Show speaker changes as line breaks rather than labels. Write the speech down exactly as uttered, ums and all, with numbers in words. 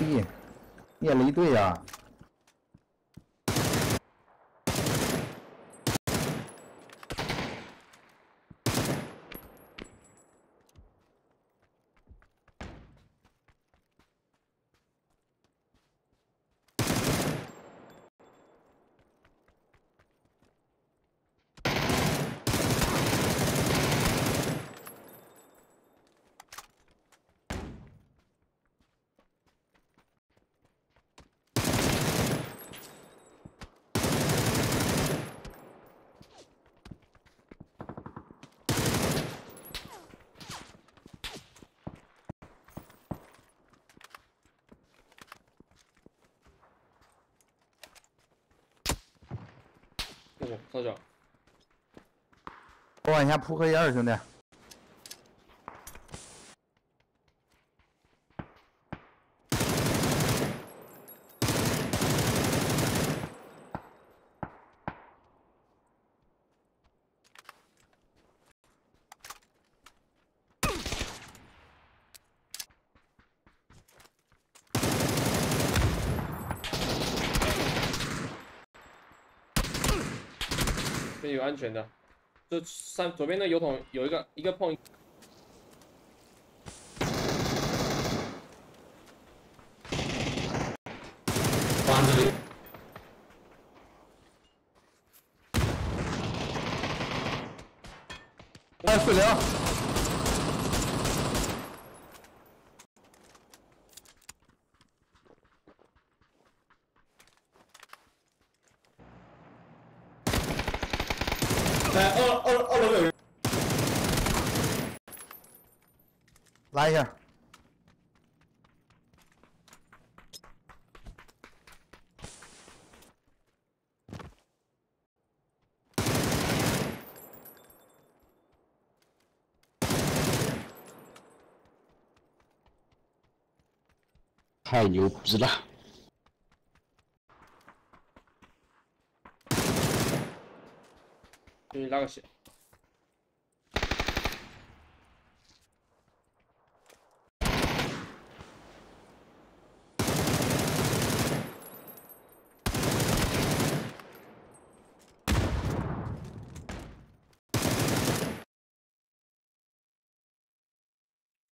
逼，灭了一队啊！
哦，操脚！
我往下铺颗烟儿，兄弟。
这有安全的，这三左边那油桶有一个一个碰。
房子里，
二四零，
哎，二二二楼有人，
拉一下。
太牛逼了！
给你拉个血。